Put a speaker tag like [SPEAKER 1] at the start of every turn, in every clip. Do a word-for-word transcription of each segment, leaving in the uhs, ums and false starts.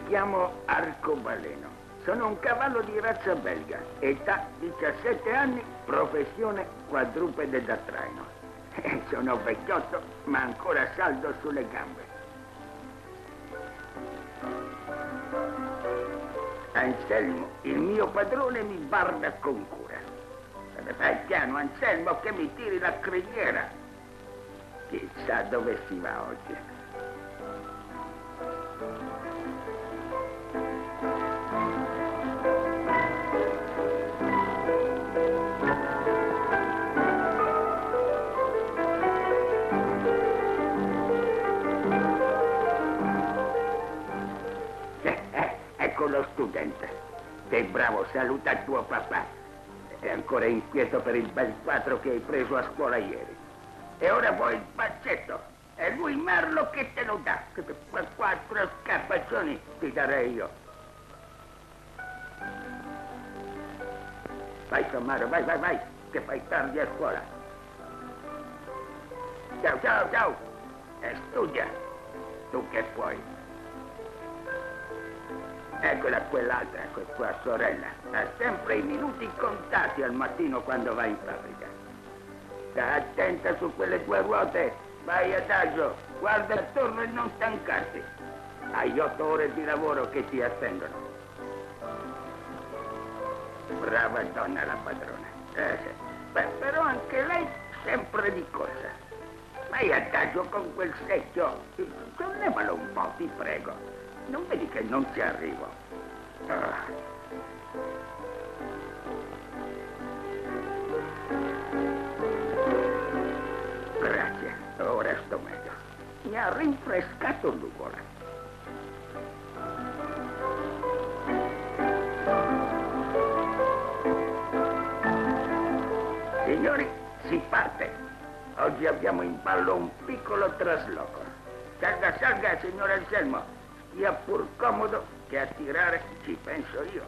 [SPEAKER 1] chiamo Arcobaleno. Sono un cavallo di razza belga, età diciassette anni, professione quadrupede da traino. Sono vecchiotto, ma ancora saldo sulle gambe. Anselmo, il mio padrone, mi barda con cura. Fai piano, Anselmo, che mi tiri la criniera. Chissà dove si va oggi. Eh, eh, ecco lo studente. Sei bravo, saluta tuo papà. È ancora inquieto per il bel quattro che hai preso a scuola ieri. E ora vuoi il baccetto. È lui Merlo che te lo dà. Quattro scarpaccioni ti darei io. Vai, Somaro, vai, vai, vai, che fai tardi a scuola. Ciao, ciao, ciao. E studia. Tu che puoi. Eccola quell'altra, tua sorella. Ha sempre i minuti contati al mattino quando va in fabbrica. Sta attenta su quelle tue ruote. Vai adagio, guarda attorno e non stancarti. Hai otto ore di lavoro che ti attendono. Brava donna la padrona. Eh, beh, però anche lei sempre di corsa. Vai adagio con quel secchio. Sollevalo un po', ti prego. Non vedi che non ci arrivo? Ah. Grazie, ora sto meglio. Mi ha rinfrescato l'ugola. Signori, si parte. Oggi abbiamo in ballo un piccolo trasloco. Salga, salga, signor Anselmo. Stia pur comodo che a tirare ci penso io.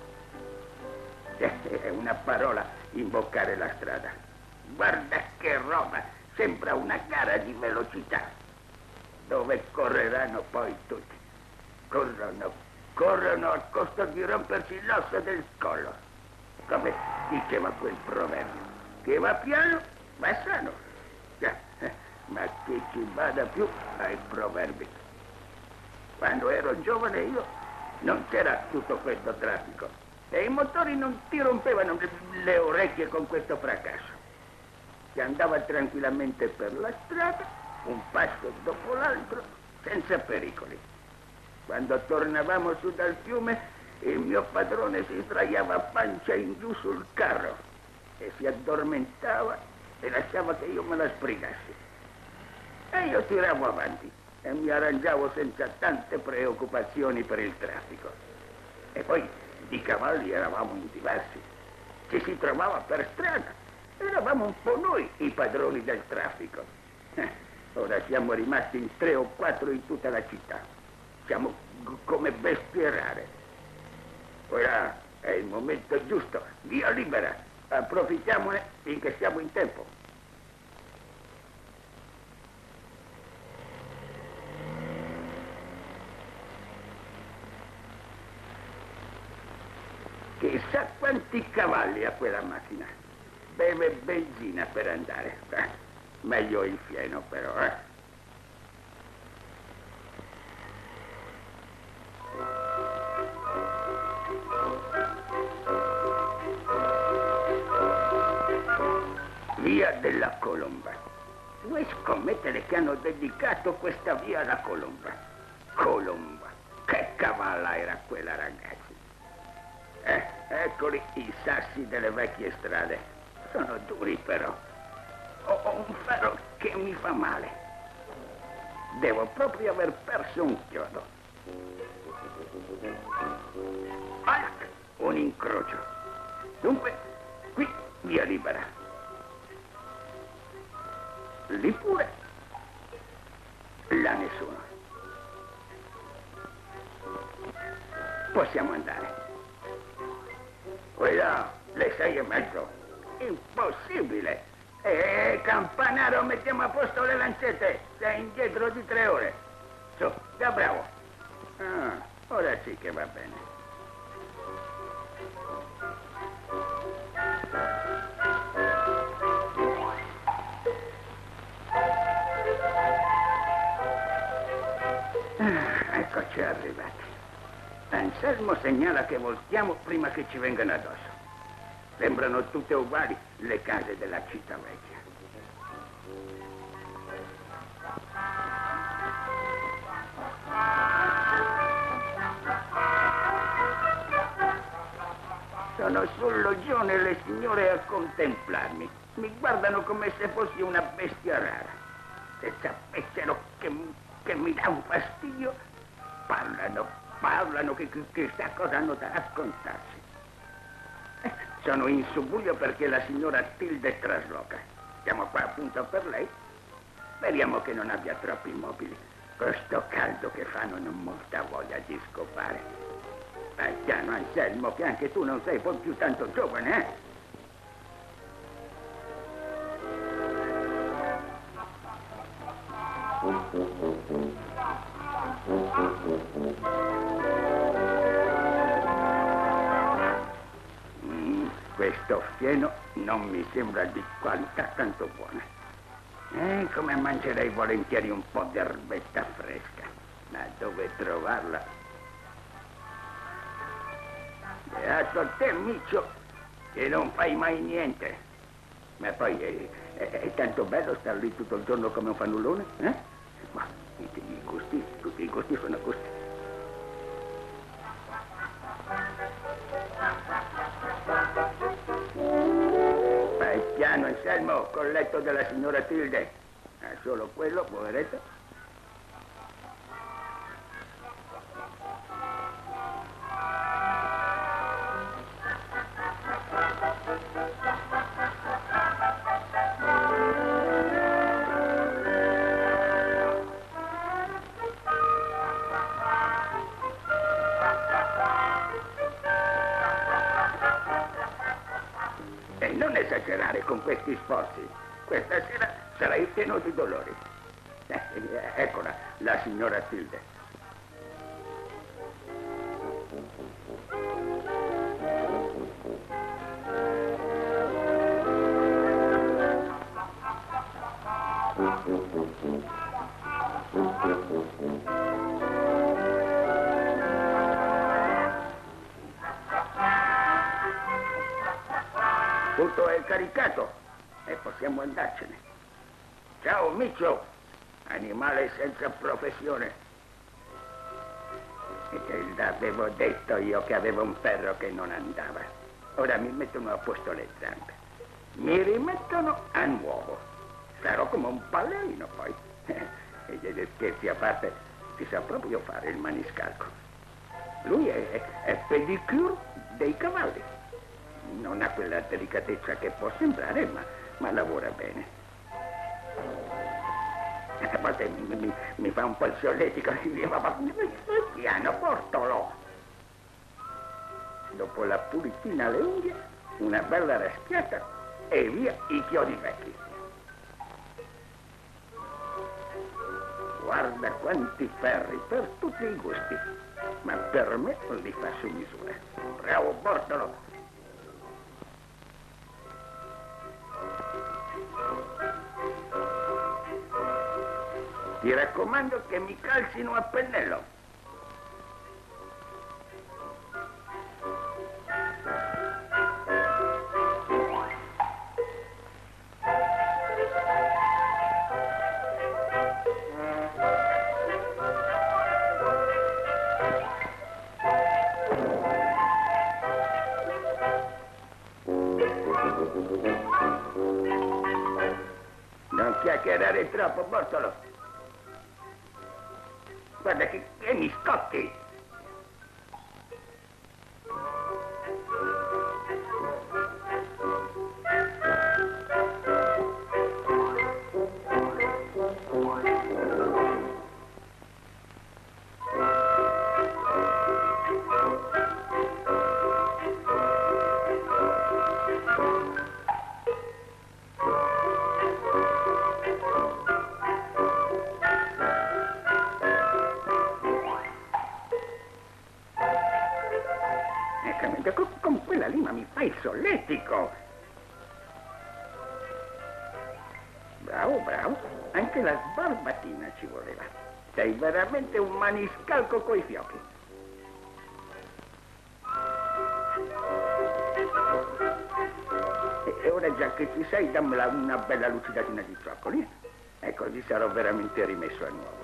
[SPEAKER 1] È una parola imboccare la strada. Guarda che roba, sembra una gara di velocità. Dove correranno poi tutti? Corrono, corrono a costo di rompersi l'osso del collo. Come diceva quel proverbio, che va piano va sano. Già, ma chi ci bada più ai proverbi? Quando ero giovane io non c'era tutto questo traffico e i motori non ti rompevano le orecchie con questo fracasso. Si andava tranquillamente per la strada, un passo dopo l'altro, senza pericoli. Quando tornavamo su dal fiume, il mio padrone si sdraiava a pancia in giù sul carro e si addormentava e lasciava che io me la sbrigassi. E io tiravo avanti e mi arrangiavo senza tante preoccupazioni per il traffico. E poi di cavalli eravamo in diversi. Ci si trovava per strada. Eravamo un po' noi i padroni del traffico. Eh, ora siamo rimasti in tre o quattro in tutta la città. Siamo come bestie rare. Ora è il momento giusto. Via libera. Approfittiamone finché siamo in tempo. Chissà quanti cavalli ha quella macchina. Beve benzina per andare. Eh, meglio il fieno però, eh. Via della Colomba. Vuoi scommettere che hanno dedicato questa via alla Colomba? Colomba. Che cavalla era quella, ragazzi. Eh, eccoli i sassi delle vecchie strade. Sono duri però. Ho, ho un ferro che mi fa male. Devo proprio aver perso un chiodo. Alc, un incrocio. Dunque, qui via libera. Lì pure. Là nessuno. Possiamo andare. Quella, le sei e mezzo. Impossibile. E Campanaro, mettiamo a posto le lancette. Sei indietro di tre ore. Su, da bravo. Ah, Ora sì che va bene. Ah, eccoci arrivati. Anselmo segnala che voltiamo prima che ci vengano addosso. Sembrano tutte uguali le case della città vecchia. Sono sul loggione le signore a contemplarmi. Mi guardano come se fossi una bestia rara. Se sapessero che, che mi dà un fastidio, parlano, parlano che chissà cosa hanno da raccontarsi. Eh, sono in subbuglio perché la signora Tilde trasloca. Siamo qua appunto per lei. Speriamo che non abbia troppi mobili. Questo caldo che fa non ho molta voglia di scopare. Vai piano, Anselmo, che anche tu non sei poi più tanto giovane, eh? Mm, questo fieno non mi sembra di qualità tanto buona. Eh, come mangerei volentieri un po' di erbetta fresca. Ma dove trovarla? Beato te, Miccio, che non fai mai niente. Ma poi è, è, è tanto bello star lì tutto il giorno come un fannullone, eh? Ma i, i gusti, tutti i gusti sono gusti. Vai piano, Anselmo, col letto della signora Tilde. Ha solo quello, poveretto. E non esagerare con questi sforzi. Questa sera sarai pieno di dolori. Eh, eccola, la signora Tilde. Tutto è caricato e possiamo andarcene. Ciao, Miccio, animale senza professione. E l'avevo detto io che avevo un ferro che non andava. Ora mi mettono a posto le zampe. Mi rimettono a nuovo. Sarò come un ballerino poi. E degli scherzi a parte, si sa proprio fare il maniscalco. Lui è, è, è pedicure dei cavalli. Non ha quella delicatezza che può sembrare, ma, ma lavora bene. A volte mi, mi, mi fa un po' il solletico. Piano, portalo. Dopo la pulitina alle unghie, una bella raschiata e via i chiodi vecchi. Guarda quanti ferri per tutti i gusti, ma per me li fa su misura. Bravo, Bortolo. Ti raccomando che mi calzino a pennello. Non chiacchierare troppo, Bortolo. Guarda che, che mi scotti! con quella lima mi fai il solletico. Bravo, bravo. Anche la sbarbatina ci voleva. Sei veramente un maniscalco coi fiocchi. E ora già che ci sei, dammela una bella lucidatina di zoccoli. E così sarò veramente rimesso a nuovo.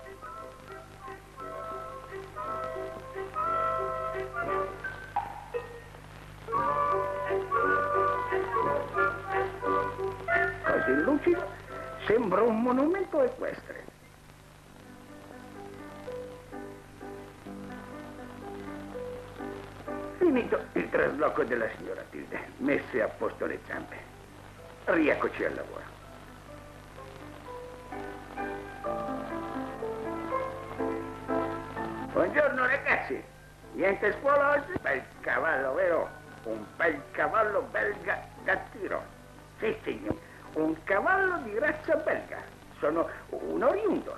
[SPEAKER 1] Così lucido, sembra un monumento equestre. Finito il trasloco della signora Tilde, messe a posto le zampe. Rieccoci al lavoro. Buongiorno ragazzi, niente scuola oggi? Bel cavallo, vero? Un bel cavallo belga da tiro. Sì, signor, un cavallo di razza belga. Sono un oriundo.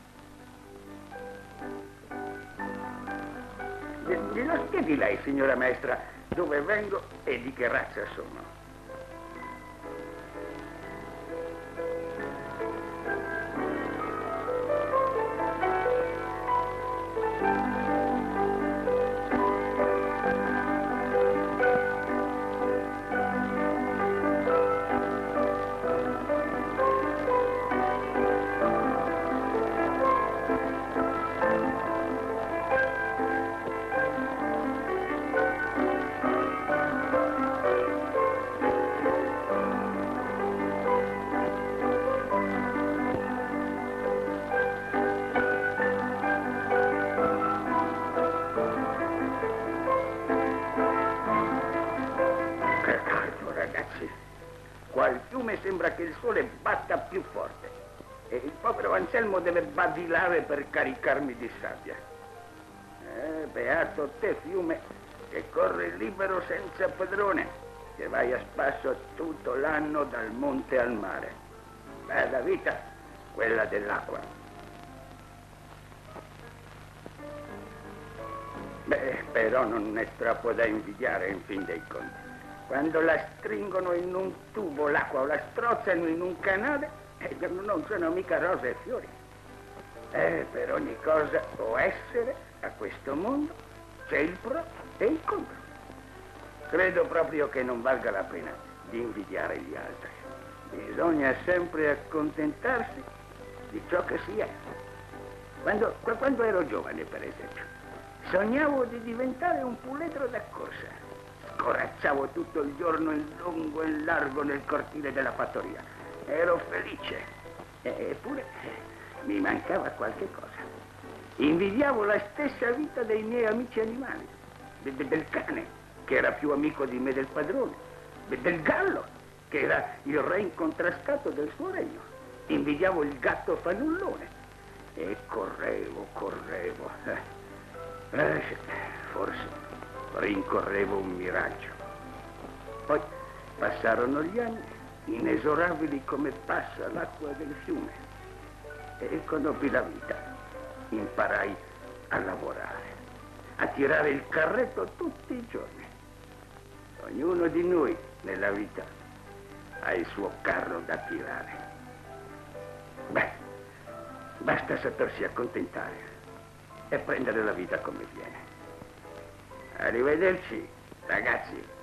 [SPEAKER 1] Glielo spieghi lei, signora maestra, dove vengo e di che razza sono. Qua al fiume sembra che il sole batta più forte e il povero Anselmo deve badilare per caricarmi di sabbia. Eh, beato te fiume che corri libero senza padrone, che vai a spasso tutto l'anno dal monte al mare. Bella vita, quella dell'acqua. Beh, però non è troppo da invidiare in fin dei conti. Quando la stringono in un tubo l'acqua o la strozzano in un canale, eh, non sono mica rose e fiori. Eh, per ogni cosa o essere a questo mondo c'è il pro e il contro. Credo proprio che non valga la pena di invidiare gli altri. Bisogna sempre accontentarsi di ciò che si è. Quando, quando ero giovane, per esempio, sognavo di diventare un puledro da corsa. Corazzavo tutto il giorno in lungo e in largo nel cortile della fattoria. Ero felice, eppure mi mancava qualche cosa. Invidiavo la stessa vita dei miei amici animali, de de del cane, che era più amico di me del padrone, de del gallo, che era il re incontrastato del suo regno. Invidiavo il gatto fanullone e correvo, correvo. Eh, forse rincorrevo un miraggio. Poi passarono gli anni, inesorabili come passa l'acqua del fiume, e conobbi la vita. Imparai a lavorare, a tirare il carretto tutti i giorni. Ognuno di noi nella vita ha il suo carro da tirare. Beh, basta sapersi accontentare e prendere la vita come viene. Arrivederci, ragazzi.